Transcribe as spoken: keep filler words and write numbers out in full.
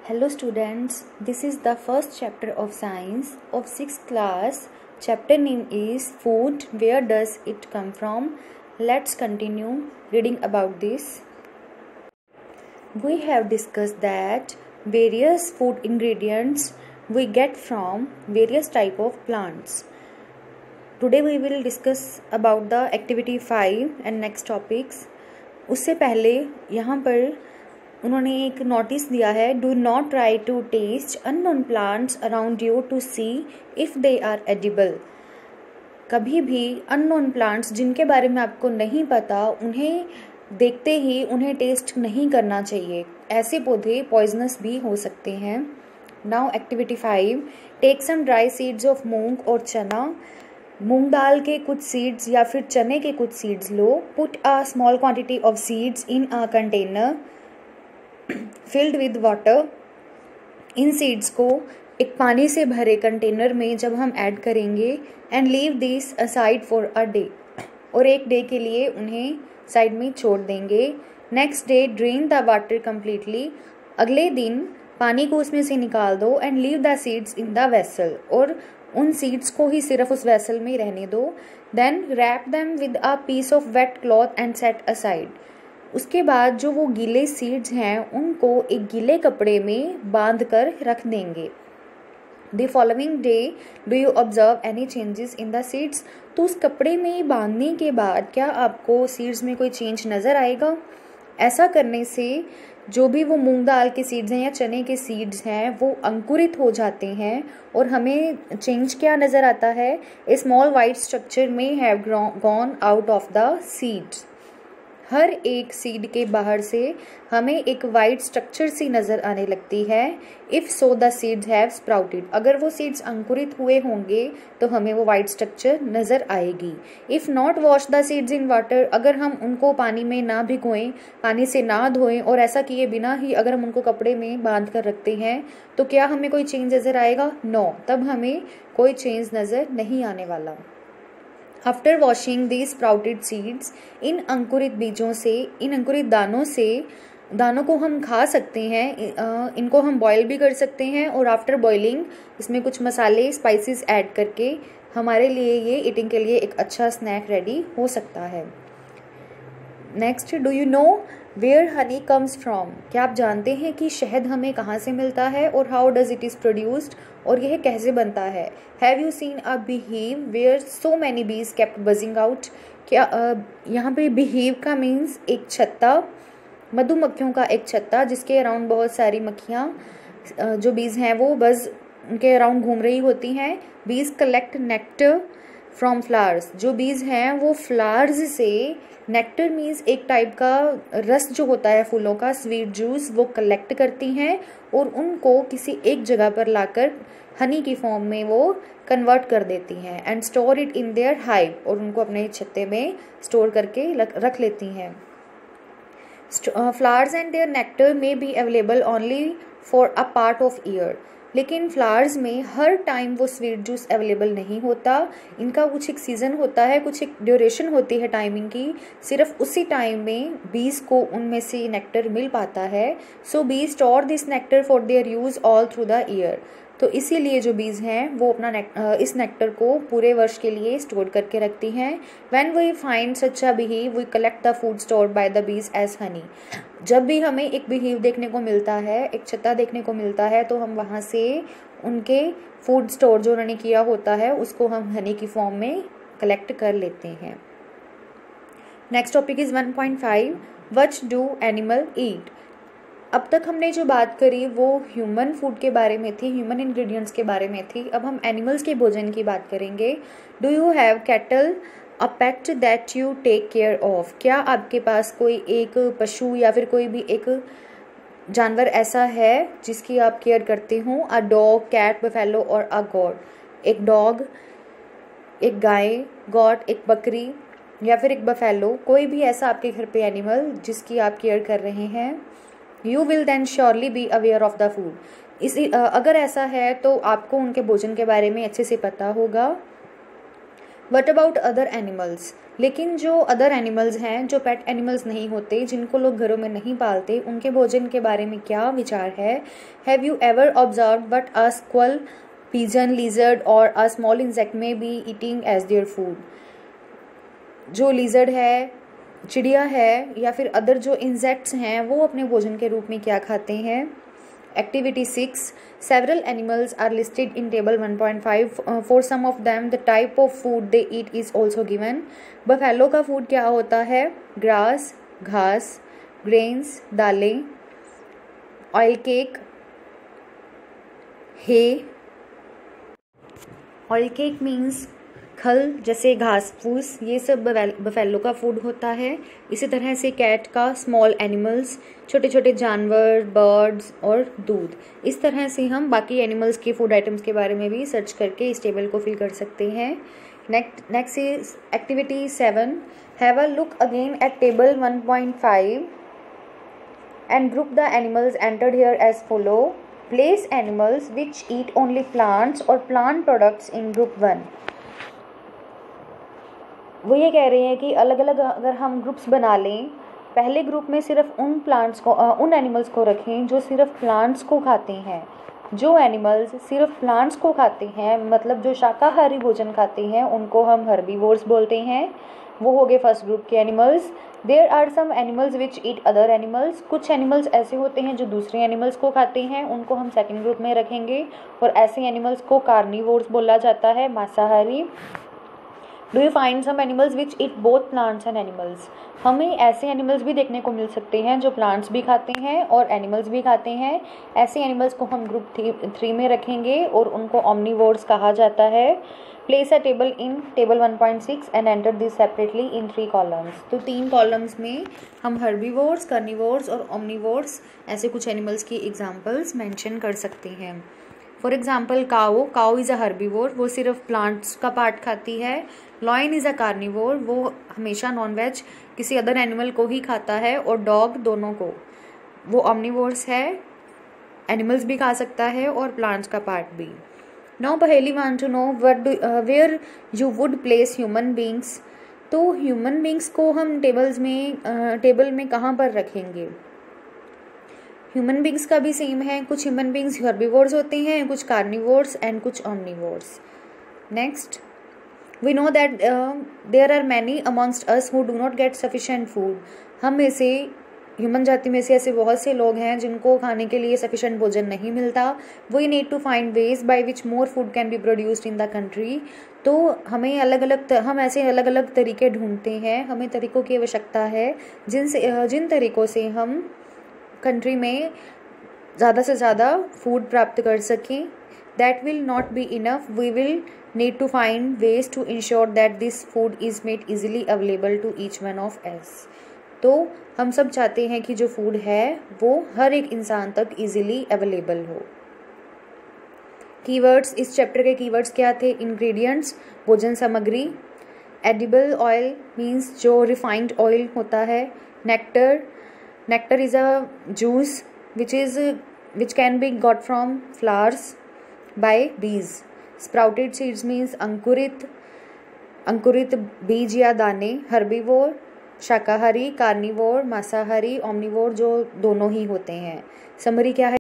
Hello students, this is the first chapter of science of sixth class. Chapter name is food. Where does it come from? Let's continue reading about this. We have discussed that various food ingredients we get from various type of plants. Today we will discuss about the activity five and next topics. उससे पहले यहाँ पर उन्होंने एक notice दिया है, do not try to taste unknown plants around you to see if they are edible. कभी भी अननोन प्लांट्स जिनके बारे में आपको नहीं पता उन्हें देखते ही उन्हें टेस्ट नहीं करना चाहिए. ऐसे पौधे पॉइजनस भी हो सकते हैं. Now activity five, take some dry seeds of moong और चना. मूंग दाल के कुछ सीड्स या फिर चने के कुछ सीड्स लो. Put a small quantity of seeds in a container filled with water. इन सीड्स को एक पानी से भरे कंटेनर में जब हम ऐड करेंगे and leave this aside for a day, और एक डे के लिए उन्हें साइड में छोड़ देंगे. Next day drain the water completely. अगले दिन पानी को उसमें से निकाल दो and leave the seeds in the vessel, और उन सीड्स को ही सिर्फ उस वेसल में रहने दो. Then wrap them with a piece of wet cloth and set aside. उसके बाद जो वो गीले सीड्स हैं उनको एक गीले कपड़े में बांध कर रख देंगे. The following day do you observe any changes in the seeds. तो उस कपड़े में बांधने के बाद क्या आपको सीड्स में कोई चेंज नज़र आएगा? ऐसा करने से जो भी वो मूंग दाल के सीड्स हैं या चने के सीड्स हैं वो अंकुरित हो जाते हैं, और हमें चेंज क्या नज़र आता है? A small white structure may have gone out of the seeds. हर एक सीड के बाहर से हमें एक वाइट स्ट्रक्चर सी नज़र आने लगती है. If so the seeds have sprouted. अगर वो सीड्स अंकुरित हुए होंगे तो हमें वो वाइट स्ट्रक्चर नज़र आएगी. If not wash the seeds in water. अगर हम उनको पानी में ना भिगोएं, पानी से ना धोएं, और ऐसा किए बिना ही अगर हम उनको कपड़े में बांध कर रखते हैं तो क्या हमें कोई चेंज नज़र आएगा? नो, तब हमें कोई चेंज नज़र नहीं आने वाला. After washing the sprouted seeds. इन अंकुरित बीजों से, इन अंकुरित दानों से, दानों को हम खा सकते हैं. इनको हम बॉयल भी कर सकते हैं, और आफ्टर बॉइलिंग इसमें कुछ मसाले स्पाइसेस ऐड करके हमारे लिए ये ईटिंग के लिए एक अच्छा स्नैक रेडी हो सकता है. Next, do you know where honey comes from. क्या आप जानते हैं कि शहद हमें कहाँ से मिलता है, और how does it is produced, और यह कैसे बनता है? Have you seen a beehive where so many bees kept buzzing out. क्या uh, यहाँ पे बिहीव का मीन्स एक छत्ता, मधुमक्खियों का एक छत्ता जिसके अराउंड बहुत सारी मक्खियाँ uh, जो बीज हैं वो बस उनके अराउंड घूम रही होती हैं. बीज कलेक्ट नेक्टर फ्रॉम फ्लावर्स. जो बीज हैं वो फ्लावर्स से, नेक्टर मीन्स एक टाइप का रस जो होता है फूलों का, स्वीट जूस, वो कलेक्ट करती हैं और उनको किसी एक जगह पर लाकर हनी की फॉर्म में वो कन्वर्ट कर देती हैं. And store it in their hive. और उनको अपने छत्ते में स्टोर करके रख लेती हैं. Flowers and their nectar may be available only for a part of year. लेकिन फ्लावर्स में हर टाइम वो स्वीट जूस अवेलेबल नहीं होता. इनका कुछ एक सीज़न होता है, कुछ एक ड्यूरेशन होती है टाइमिंग की. सिर्फ उसी टाइम में बीज को उनमें से नेक्टर मिल पाता है. So bees store this nectar for their use all through the year. तो इसीलिए जो बीज हैं वो अपना नेक, इस नेक्टर को पूरे वर्ष के लिए स्टोर करके रखती हैं. When we find such a beehive we collect the food stored by the bees as honey. जब भी हमें एक बिहीव देखने को मिलता है, एक छत्ता देखने को मिलता है, तो हम वहाँ से उनके फूड स्टोर जो उन्होंने किया होता है उसको हम हनी की फॉर्म में कलेक्ट कर लेते हैं. Next topic is one point five, what do animal eat. अब तक हमने जो बात करी वो ह्यूमन फूड के बारे में थी, ह्यूमन इंग्रेडिएंट्स के बारे में थी. अब हम एनिमल्स के भोजन की बात करेंगे. Do you have cattle a pet that you take care of. क्या आपके पास कोई एक पशु या फिर कोई भी एक जानवर ऐसा है जिसकी आप केयर करते हो? अ डॉग, कैट, बफेलो और अ गॉट. एक डॉग, एक गाय, गॉट एक बकरी, या फिर एक बफेलो, कोई भी ऐसा आपके घर पे एनिमल जिसकी आप केयर कर रहे हैं. You will then surely be aware of the food. इसी अगर ऐसा है तो आपको उनके भोजन के बारे में अच्छे से पता होगा. वट अबाउट अदर एनिमल्स, लेकिन जो अदर एनिमल्स हैं, जो पेट एनिमल्स नहीं होते, जिनको लोग घरों में नहीं पालते, उनके भोजन के बारे में क्या विचार है? Have you ever observe what a squirrel, pigeon, lizard और a small insect may be eating as their food? जो लिजर्ड है, चिड़िया है या फिर अदर जो इंसेक्ट्स हैं वो अपने भोजन के रूप में क्या खाते हैं? Activity six. Several animals are listed in table one point five. Uh, for some of them, the type of food they eat is also given. Buffalo का food क्या होता है? Grass, घास, grains, दालें, oil cake, hay. Oil cake means खल, जैसे घास फूस, ये सब बफेलो का फूड होता है। इसी तरह से कैट का स्मॉल एनिमल्स, छोटे छोटे जानवर, बर्ड्स और दूध। इस तरह से हम बाकी एनिमल्स के फूड आइटम्स के बारे में भी सर्च करके इस टेबल को फिल कर सकते हैं। Next next is activity seven. Have a look again at table one point five and group the animals entered here as follow. Place animals which eat only plants और plant products in group one. वो ये कह रहे हैं कि अलग अलग अगर हम ग्रुप्स बना लें, पहले ग्रुप में सिर्फ उन प्लांट्स को उन एनिमल्स को रखें जो सिर्फ प्लांट्स को खाते हैं. जो एनिमल्स सिर्फ प्लांट्स को खाते हैं, मतलब जो शाकाहारी भोजन खाते हैं, उनको हम हर्बीवोर्स बोलते हैं. वो हो गए फर्स्ट ग्रुप के animals. There are some animals which eat other animals. कुछ एनिमल्स ऐसे होते हैं जो दूसरे एनिमल्स को खाते हैं, उनको हम सेकेंड ग्रुप में रखेंगे. और ऐसे एनिमल्स को कार्निवोर्स बोला जाता है, मांसाहारी. Do you find some animals which eat both plants and animals. हमें ऐसे एनिमल्स भी देखने को मिल सकते हैं जो प्लांट्स भी खाते हैं और एनिमल्स भी खाते हैं. ऐसे एनिमल्स को हम ग्रुप थ्री में रखेंगे और उनको ओमनिवोर्स कहा जाता है. Place a table in table one point six and enter this separately in three columns. तो तीन कॉलम्स में हम हर्बीवोर्स, कार्निवोर्स और ओमनिवोर्स ऐसे कुछ एनिमल्स की एग्जाम्पल्स मेंशन कर सकते हैं. For example cow. Cow is a herbivore, वो सिर्फ प्लांट्स का पार्ट खाती है. लॉयन इज़ अ कार्निवोर, वो हमेशा नॉनवेज किसी अदर एनिमल को ही खाता है. और डॉग, दोनों को. वो ऑमनिवोर्स है, एनिमल्स भी खा सकता है और प्लांट्स का पार्ट भी. Now Paheli want to know what do where you would place human beings. तो ह्यूमन बींग्स को हम टेबल्स में टेबल uh, में कहाँ पर रखेंगे? ह्यूमन बींग्स का भी सेम है. कुछ ह्यूमन बींग्स हर्बीवोर्स होते हैं, कुछ कार्निवोर्स एंड कुछ omnivores. Next, we know that there are many amongst us who do not get sufficient food. हम में से, ह्यूमन जाति में से ऐसे बहुत से लोग हैं जिनको खाने के लिए सफिशिएंट भोजन नहीं मिलता. We need to find ways by which more food can be produced in the country. तो हमें अलग अलग हम ऐसे अलग अलग तरीके ढूंढते हैं. हमें तरीकों की आवश्यकता है जिनसे जिन तरीकों से हम कंट्री में ज़्यादा से ज़्यादा फूड प्राप्त कर सकें. That will not be enough. We will need to find ways to ensure that this food is made easily available to each one of us. तो हम सब चाहते हैं कि जो फूड है वो हर एक इंसान तक इजीली अवेलेबल हो. कीवर्ड्स. इस चैप्टर के कीवर्ड्स क्या थे? इंग्रेडिएंट्स, भोजन सामग्री. एडिबल ऑयल मीन्स जो रिफाइंड ऑयल होता है. Nectar. Nectar is a juice which is which can be got from flowers by bees. Sprouted seeds means अंकुरित अंकुरित बीज या दाने. हर्बीवोर शाकाहारी, कार्निवोर मांसाहारी, ओमनिवोर जो दोनों ही होते हैं. समरी क्या है?